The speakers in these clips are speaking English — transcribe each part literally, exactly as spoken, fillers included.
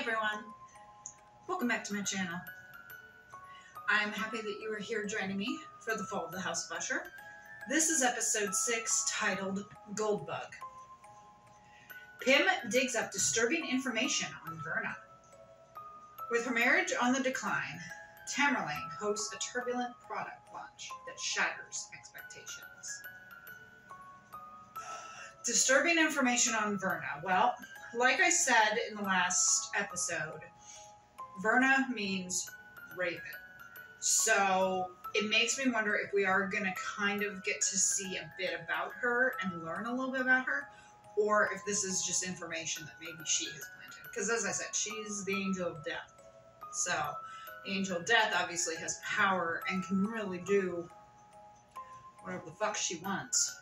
everyone, welcome back to my channel. I'm happy that you are here joining me for the fall of the House of Usher. This is episode six, titled Goldbug. Pim digs up disturbing information on Verna. With her marriage on the decline, Tamerlane hosts a turbulent product launch that shatters expectations. Disturbing information on Verna. Well, like I said in the last episode, Verna means raven. So it makes me wonder if we are going to kind of get to see a bit about her and learn a little bit about her, or if this is just information that maybe she has planted. Because as I said, she's the angel of death. So the angel of death obviously has power and can really do whatever the fuck she wants.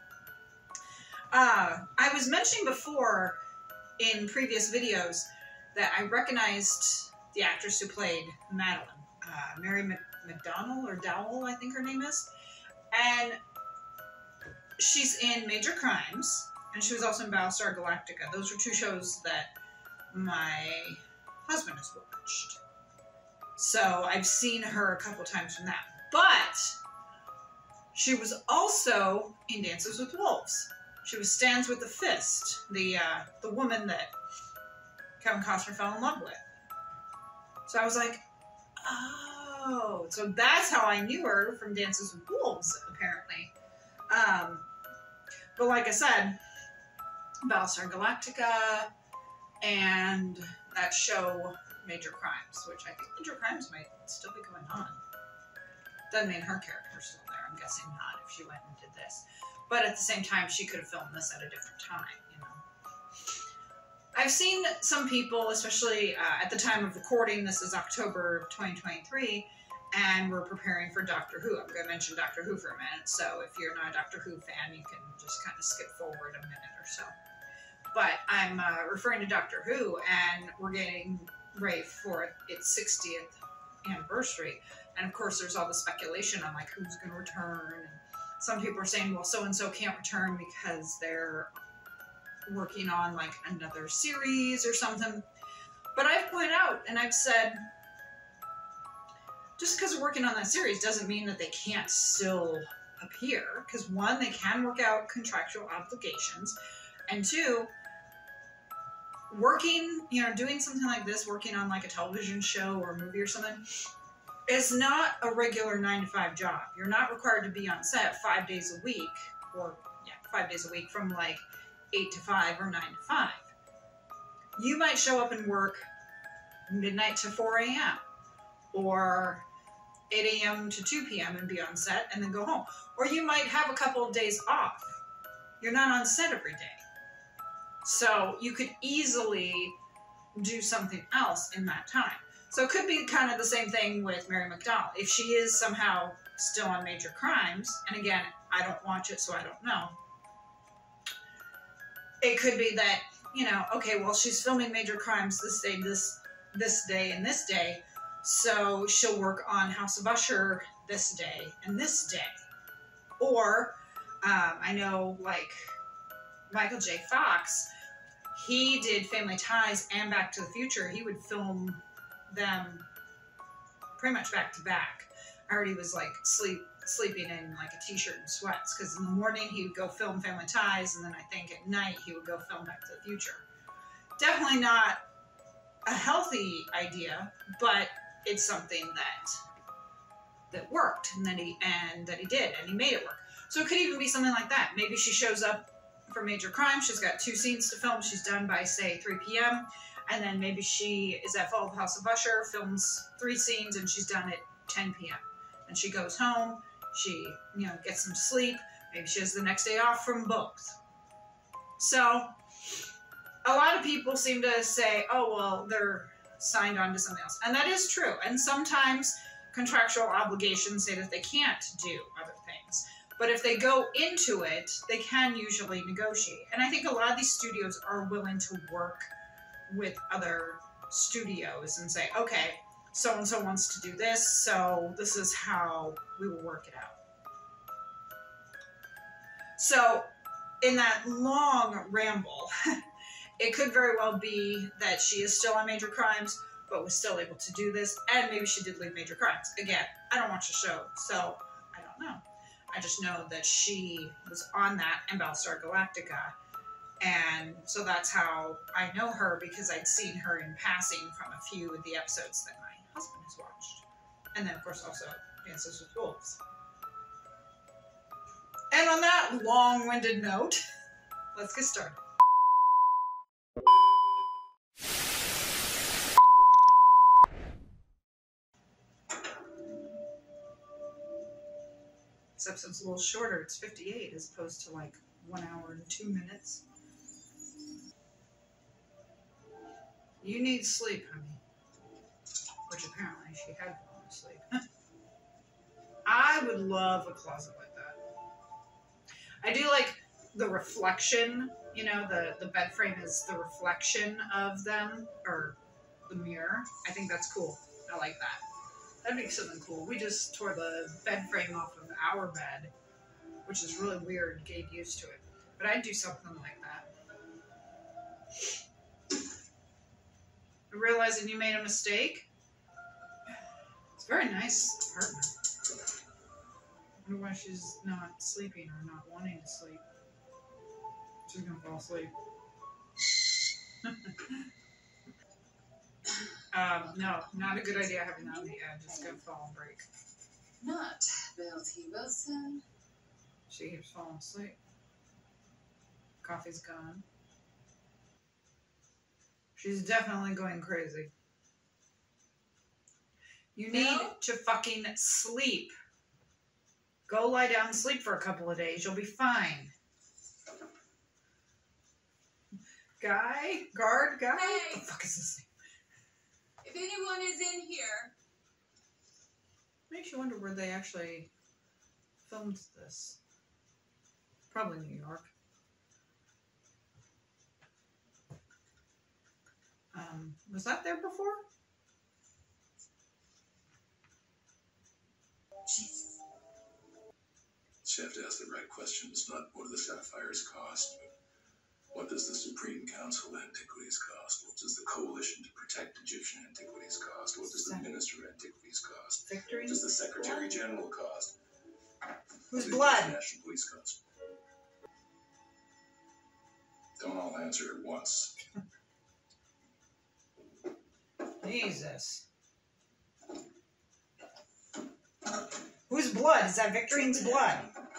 Uh, I was mentioning before in previous videos that I recognized the actress who played Madeline, uh, Mary McDonnell or Dowell, I think her name is, and she's in Major Crimes, and she was also in Battlestar Galactica. Those are two shows that my husband has watched, so I've seen her a couple times from that. But she was also in Dances with Wolves. She was Stands with the Fist, the uh, the woman that Kevin Costner fell in love with. So I was like, oh, so that's how I knew her from Dances with Wolves, apparently. Um, but like I said, Battlestar Galactica and that show Major Crimes, which I think Major Crimes might still be going on. Doesn't mean her character's still there. I'm guessing not if she went and did this. But at the same time, she could have filmed this at a different time, you know. I've seen some people, especially uh, at the time of recording, this is October of twenty twenty-three, and we're preparing for Doctor Who. I'm going to mention Doctor Who for a minute, so if you're not a Doctor Who fan, you can just kind of skip forward a minute or so. But I'm uh, referring to Doctor Who, and we're getting ready for its sixtieth anniversary. And of course, there's all the speculation on like who's going to return. And some people are saying, well, so-and-so can't return because they're working on like another series or something. But I've pointed out and I've said, just because they're working on that series doesn't mean that they can't still appear. Because one, they can work out contractual obligations. And two, working, you know, doing something like this, working on like a television show or a movie or something, is not a regular nine to five job. You're not required to be on set five days a week, or yeah, five days a week from like eight to five or nine to five. You might show up and work midnight to four A M or eight A M to two P M and be on set and then go home. Or you might have a couple of days off. You're not on set every day. So you could easily do something else in that time. So it could be kind of the same thing with Mary McDonnell. If she is somehow still on Major Crimes, and again, I don't watch it, so I don't know. It could be that, you know, okay, well, she's filming Major Crimes this day, this this day, and this day, so she'll work on House of Usher this day and this day. Or, um, I know, like, Michael J. Fox, he did Family Ties and Back to the Future. He would film them pretty much back to back. I heard he was like sleep sleeping in like a t-shirt and sweats because in the morning he would go film Family Ties, and then I think at night he would go film Back to the Future. Definitely not a healthy idea, but it's something that that worked and that he and that he did and he made it work. So it could even be something like that. Maybe she shows up for Major Crime, she's got two scenes to film, she's done by say three P M and then maybe she is at Fall of House of Usher, films three scenes, and she's done at ten P M And she goes home, she, you know, gets some sleep. Maybe she has the next day off from both. So, a lot of people seem to say, oh, well, they're signed on to something else. And that is true. And sometimes contractual obligations say that they can't do other things. But if they go into it, they can usually negotiate. And I think a lot of these studios are willing to work with other studios and say, okay, so-and-so wants to do this, so this is how we will work it out. So in that long ramble, it could very well be that she is still on Major Crimes, but was still able to do this, and maybe she did leave Major Crimes. Again, I don't watch the show, so I don't know. I just know that she was on that in Battlestar Galactica, and so that's how I know her, because I'd seen her in passing from a few of the episodes that my husband has watched. And then, of course, also Dances with Wolves. And on that long-winded note, let's get started. This episode's a little shorter. It's fifty-eight as opposed to like one hour and two minutes. You need sleep, honey. Which apparently she had fallen asleep. I would love a closet like that. I do like the reflection, you know, the, the bed frame is the reflection of them, or the mirror. I think that's cool. I like that. That'd be something cool. We just tore the bed frame off of our bed, which is really weird, getting used to it. But I'd do something like that. Realizing you made a mistake? It's a very nice apartment. I wonder why she's not sleeping or not wanting to sleep. She's gonna fall asleep. um, no, not a good idea having that on the edge. It's gonna fall and break. Not Bill T. Wilson. She keeps falling asleep. Coffee's gone. She's definitely going crazy. You need No? to fucking sleep. Go lie down and sleep for a couple of days. You'll be fine. Guy? Guard? Guy? Hey. What the fuck is this thing? If anyone is in here. Makes you wonder where they actually filmed this. Probably New York. Um, was that there before? Jesus. You have to ask the right questions, not what do the sapphires cost, but what does the Supreme Council of Antiquities cost? What does the Coalition to Protect Egyptian Antiquities cost? What does the Minister of Antiquities cost? Victory? What does the Secretary General cost? Whose What blood? does the National Police cost? Don't all answer at once. Jesus. Whose blood? Is that Victorine's blood?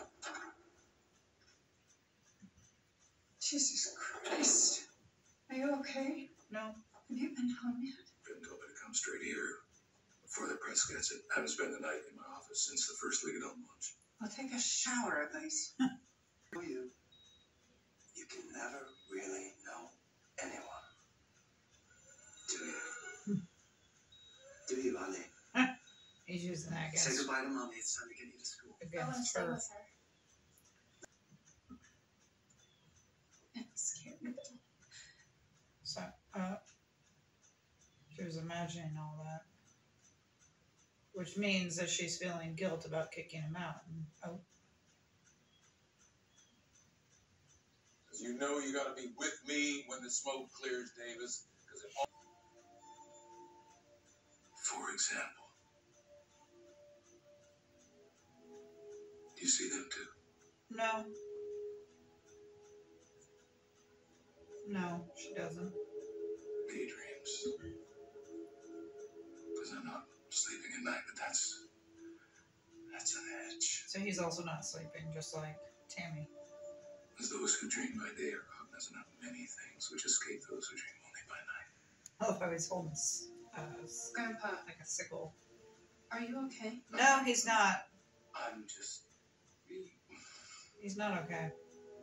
Jesus Christ. Are you okay? No. Have you been home yet? Been told me to come straight here before the press gets it. I haven't spent the night in my office since the first League of Don't launch. Well, take a shower at least. For you, you can never really know anyone. Do you? Do you, honey? He's using that Say against, goodbye to mommy. It's time to get you to school. against her. her. I'm scared. So, uh, she was imagining all that. Which means that she's feeling guilt about kicking him out. And, oh. Because you know you got to be with me when the smoke clears, Davis. Because it all... For example, do you see them too? No. No, she doesn't. Daydreams. Because I'm not sleeping at night, but that's that's an edge. So he's also not sleeping, just like Tammy. As those who dream by day are cognizant of many things which escape those who dream only by night. I love how he's holding s- uh, s- Grandpa, like a sickle. are you okay? No, he's not. I'm just really... He's not okay.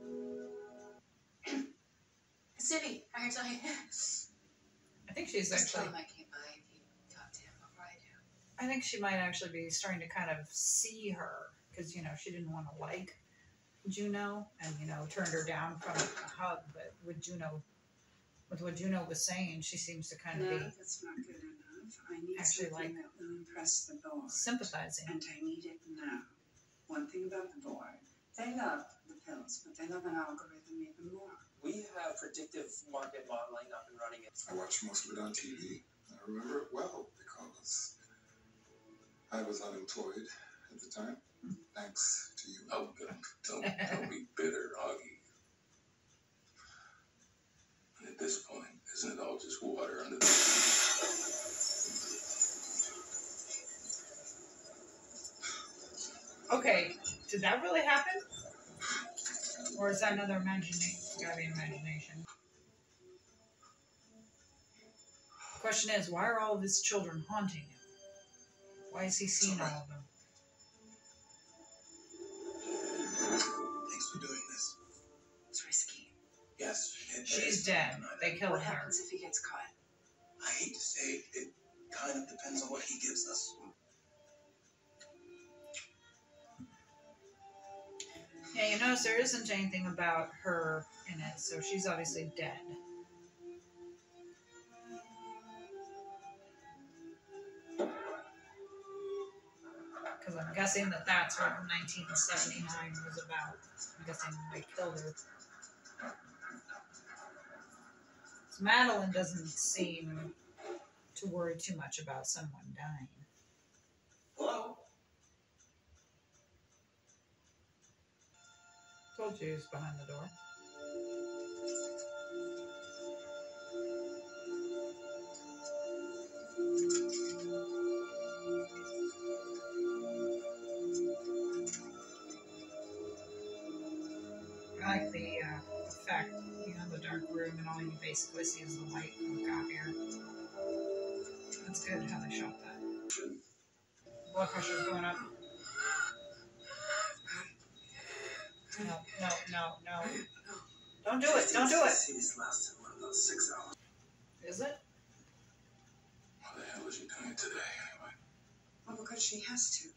Cindy, I can tell you. I think she's Just tell actually... him I came by if you talk to him before I do. I think she might actually be starting to kind of see her. Because, you know, she didn't want to like Juno. And, you know, turned her down from a hug. But with Juno... With what Juno was saying, she seems to kind of No, be that's not good enough. I need Actually, something like- that will impress the board. sympathizing. And I need it now. One thing about the board, they love the pills, but they love an algorithm even more. We have predictive market modeling up and running. I watched most of it on T V. I remember it well because I was unemployed at the time. Thanks to you. Oh, good. Don't, don't be bitter, Augie. And at this point, isn't it all just water under the... Okay, did that really happen? Or is that another imagination? Gotta be imagination. The question is, why are all of his children haunting him? Why is he seeing all of them? Thanks for doing this. It's risky. Yes. It She's is. dead. They killed What her. happens if he gets caught? I hate to say it, it kind of depends on what he gives us. Yeah, you notice there isn't anything about her in it, so she's obviously dead. Because I'm guessing that that's what nineteen seventy-nine was about. I'm guessing they killed her. So Madeline doesn't seem to worry too much about someone dying. Hello? Told you he was behind the door. I like the uh, effect, you know, the dark room, and all you basically see is the light from the copier. That's good how they shot that. Blood pressure's going up. No, no, no, no. Don't do it, don't do it! This lasted about six hours. Is it? What the hell is she doing today, anyway? Well, because she has to.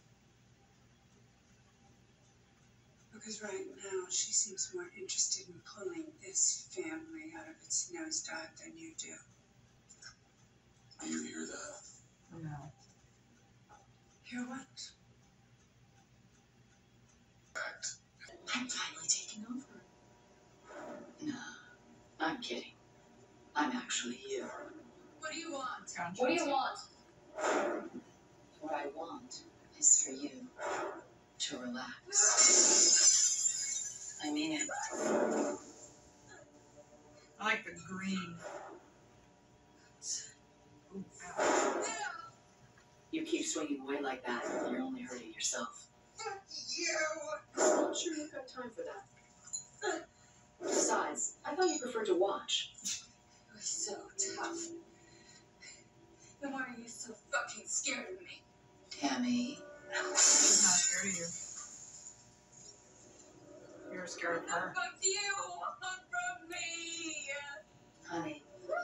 Because right now she seems more interested in pulling this family out of its nosedive than you do. Do you hear that? No. Hear what? Fact. I'm finally taking over. No, I'm kidding. I'm actually you. What do you want? Conscience. What do you want? What I want is for you to relax. I mean it. I like the green. Ooh, ow. You keep swinging away like that, you're only hurting yourself. You! I'm not sure you've got time for that. Besides, I thought you preferred to watch. You're so tough. Then why are you so fucking scared of me? Tammy. She's not scared of you. You're scared of her. Fuck you! Not from me! Honey.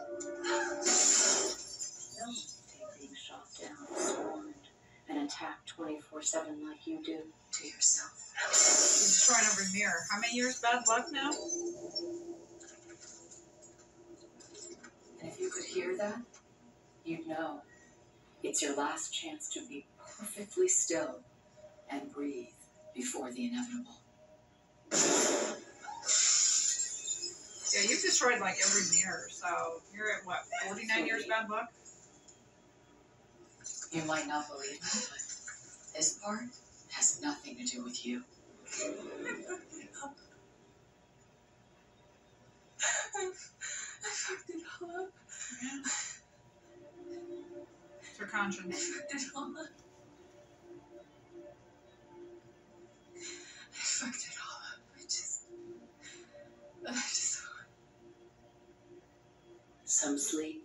Don't take being shot down, scorned, and attacked twenty-four seven like you do to yourself. She's destroying every mirror. How many years bad luck now? And if you could hear that, you'd know it's your last chance to be perfectly still and breathe before the inevitable. Yeah, you've destroyed like every mirror, so you're at what, forty-nine years bad luck? You might not believe me, but this part has nothing to do with you. I fucked it up. I, I fucked it all up. Yeah. It's her I conscience. fucked it all up. I fucked it all up. I just... I just... Some sleep.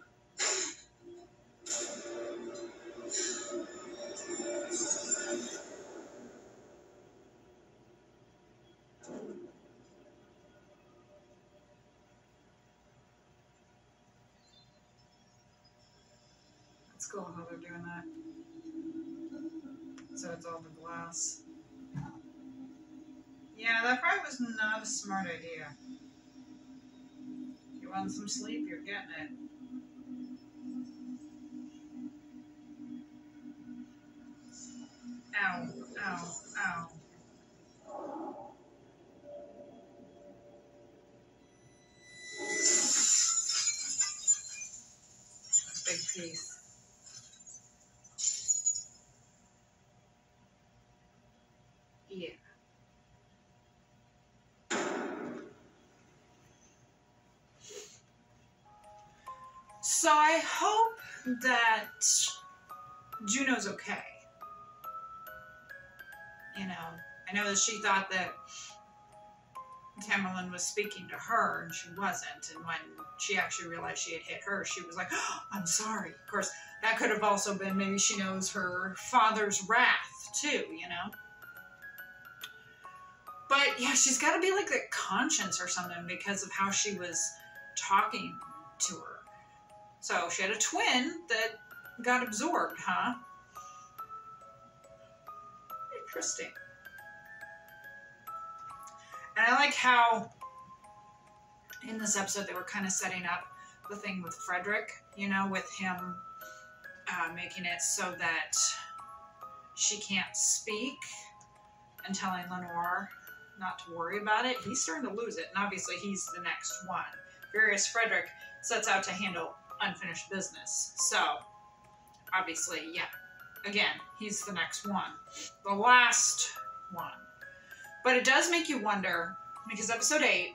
It's cool how they're doing that. So it's all the glass. Yeah, that probably was not a smart idea. You want some sleep, you're getting it. Ow, ow, ow. peace. Yeah. So I hope that Juno's okay. You know, I know that she thought that Tamerlane was speaking to her, and she wasn't. And when she actually realized she had hit her, she was like, oh, I'm sorry. Of course, that could have also been maybe she knows her father's wrath, too, you know? But, yeah, she's got to be like that conscience or something because of how she was talking to her. So she had a twin that got absorbed, huh? Interesting. And I like how in this episode they were kind of setting up the thing with Frederick, you know, with him uh, making it so that she can't speak and telling Lenore not to worry about it. He's starting to lose it, and obviously he's the next one. Furious Frederick sets out to handle unfinished business. So, obviously, yeah. Again, he's the next one. The last one. But it does make you wonder, because episode eight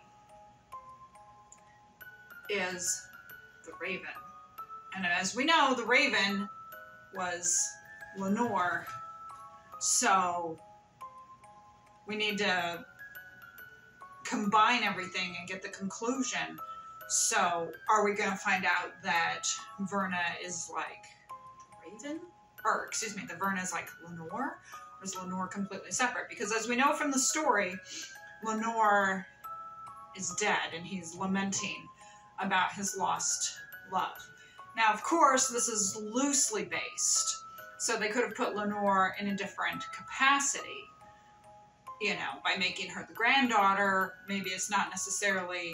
is the Raven. And as we know, the Raven was Lenore. So we need to combine everything and get the conclusion. So are we going to find out that Verna is like Raven? Or, excuse me, that Verna is like Lenore? Or is Lenore completely separate? Because as we know from the story, Lenore is dead and he's lamenting about his lost love. Now, of course, this is loosely based. So they could have put Lenore in a different capacity, you know, by making her the granddaughter. Maybe it's not necessarily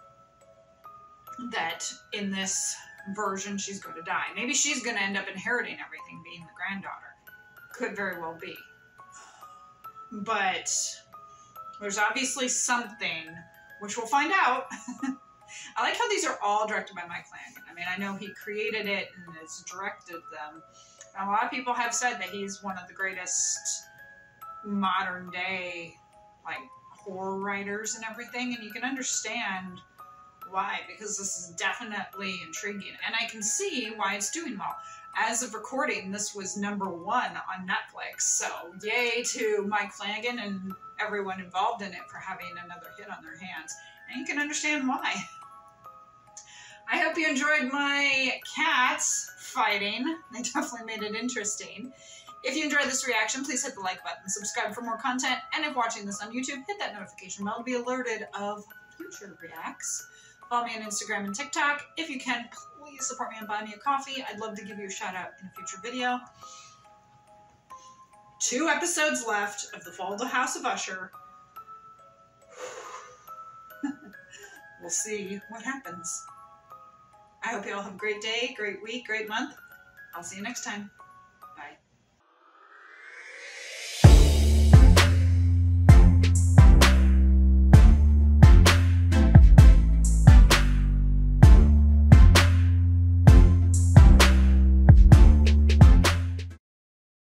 that in this version she's going to die. Maybe she's going to end up inheriting everything, being the granddaughter. Could very well be. But there's obviously something, which we'll find out. I like how these are all directed by Mike Flanagan. I mean, I know he created it and has directed them. And a lot of people have said that he's one of the greatest modern day, like, horror writers and everything. And you can understand why, because this is definitely intriguing. And I can see why it's doing well. As of recording, this was number one on Netflix. So, yay to Mike Flanagan and everyone involved in it for having another hit on their hands. And you can understand why. I hope you enjoyed my cats fighting. They definitely made it interesting. If you enjoyed this reaction, please hit the like button, subscribe for more content, and if watching this on YouTube, hit that notification bell to be alerted of future reacts. Follow me on Instagram and TikTok. If you can, please support me and buy me a coffee. I'd love to give you a shout out in a future video. Two episodes left of The Fall of the House of Usher. We'll see what happens. I hope you all have a great day, great week, great month. I'll see you next time.